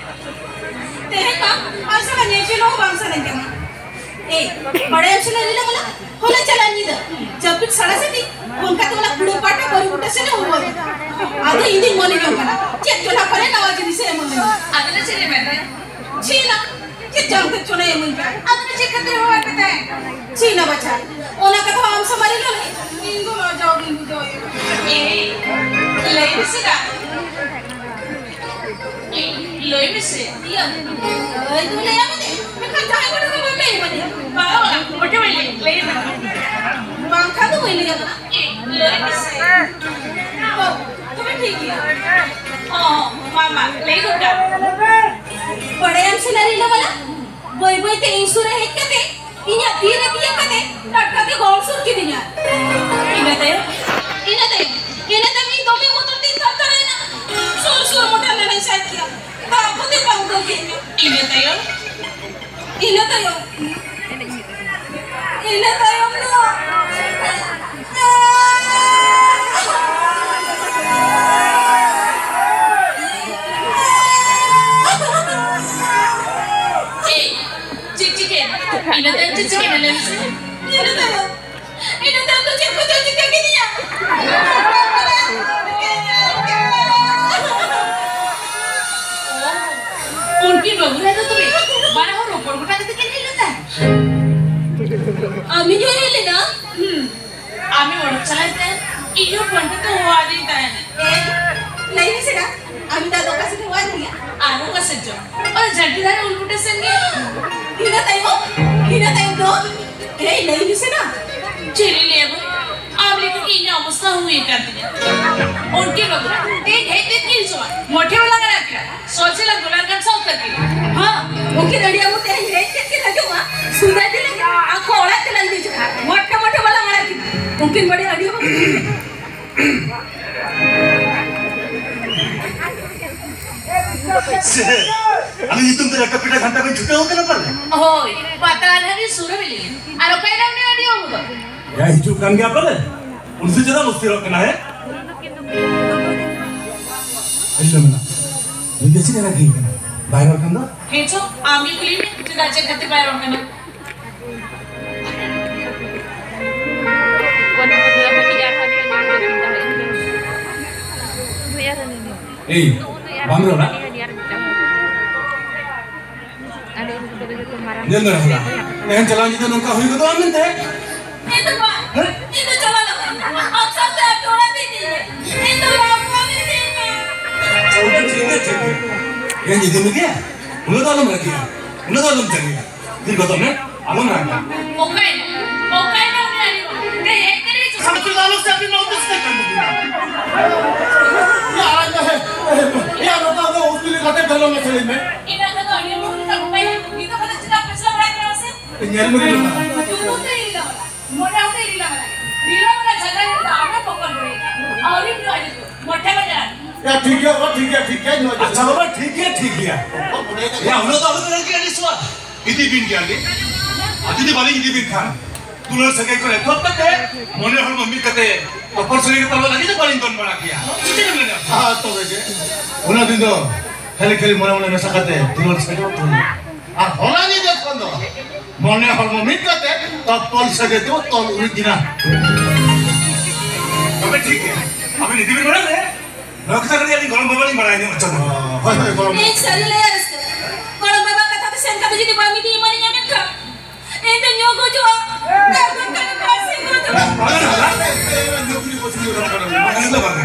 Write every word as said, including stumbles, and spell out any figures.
तेरे का असं का नेचे लोग बांगसा नहीं करना ए बड़े अक्षर ले ले मला होला चला नहीं द जब तक सड़ा से थी उनका तो मला बुढ़ो पाटा बड़ी बुढ़ा से नहीं हुआ आधे हिंदी मोने नहीं होगा ना चेक चुना पड़े ना वाजी दिसे मोने आधे ना चले मैं चीना चेक जाऊँ तक चुना ये मुझे आधे ना चेक करते हुए पता है चीना बचा ओना का तो हम समारे लो इंगो लो जाओ इंगो जाओ ए ले इसे का ए ले इसे दिया ए तू ले आ मत मैं कल जाए कोटे को ले मत बाबा कोटे में ले ले ना बांग खा तो ले ना ए ले इसे ओ तुम्हें ठीक है ओ मामा ले दो का बड़े हम से नहीं ले वाला बोई बोई ते इंसुरे है कते इन्हें धीरे धीरे कते टटका के गौर सुर की दिया इन्हें तो इन्हें तो इन्हें तो मी दो में मोटर तीन साल करे ना सुर सुर मोटर ने नहीं शायद किया बाप को दे पाऊँ तो क्या इन्हें तो यो इन्हें तो यो इन्हें तो यो नो इन्हें तो चिच के नले से इन्हें तो इन्हें तो तो चिप को चिच के नहीं है उनकी बहू है तो तुम्हें बारह हो रोपड़ को टाके तो क्या नहीं लेता आमी जो है लेना हम्म आमी ओढ़ चलाते हैं इयो पंटे तो हुआ नहीं था नहीं नहीं सेना आमी दादो का से हुआ नहीं है आरो का सज्जो और जल्दी दारे उल्टे संगे इन्हें तायो इन्हें तायो दो ए नहीं दिसे ना चली ले अब आप लेके कि इन्हें अवस्था हुई कर दिया उनके बगुरा एक है एक की सो मोटे वाला लगा क्या सोचे लग गुलाल का सौत करके हाँ उनकी लड़ियाँ वो तेरे ही रहते के लगे हुआ सुना दे लगे आँखों ओढ़ा के लग दीजिए मोटे मोटे वाला लगा की उनकी बड़े लड़ियों को अभी तुम तेरा कपिटा घंटा में छुट्टे होके ना पड़ रहे ओह पता नहीं भी सुर मिली आरो कहीं ना उन्हें आड़ी होगा यार हिचू कान क्या पड़े उनसे ज़रा मुस्ती रखना है ऐसा मना ये कैसे करा कहीं करना बाहर रखना दो हेचो आमी कुली में जो दाचे करते बाहर रखना ए बामरो ना ये ना है यहाँ चलाने जितना उनका हुई तो आमिन थे ये तो बात ये तो चला लगा आप सब तो आप थोड़ा भी नहीं है ये तो आपका भी नहीं है चलो ठीक है ठीक है ये जितने में क्या उन्हें तो आलम रखिए उन्हें तो आलम चलिए फिर बताओ ना आलम रखना ओके ओके ना उन्हें आली ये एक करे जो सब कुछ आलम से अपनी नौकरी से कर दूँगा यार ये यार बता दो उसके लिए खाते घरों में चले मैं इन्हें तो गाड़ियों में उनका रुपए ये तो पता चला पिछला बड़ा क्या से यार मुझे तू तो तेरी लगा मोटा होते ही लगा रीला वाला झगड़ा है आगे पकड़ पड़ेगा और ही क्यों आगे मोटे बजा यार ठीक है वो ठीक है ठीक है अच्छा बाबा ठीक है ठीक है यार उन्हें तो आलम लड़की आली सुआ इतनी बिन क्या ली आती बाली इतनी बिन खान तुलर सगे को रहते हो तक है मोने हर मम्मी कहते हैं टॉपर सगे के तलवा लगी तो बाली दोन बड़ा किया हाँ तो बेटे उन्हें दिन दो खाली खाली मोने मोने नशा करते हैं तुलर सगे को तुलने আর হলানি দেখুন মনে হল মমিকাতে তপল সগে তো তল উড়ি দিনা তবে ঠিক আছে আপনি নিদিবেন বলেন রে রক্ত করে আমি গরম বাবা নি বানাই নি আচ্ছা হয় হয় গরম এই সারি লে আর গরম বাবা কথা তো সেন কা যদি বামি দি মানি আমি খা এই তো নিও গো জো কার কার কার সিং গো তো আরে না নকরি পছন্দ করা করে মানে তো বাবা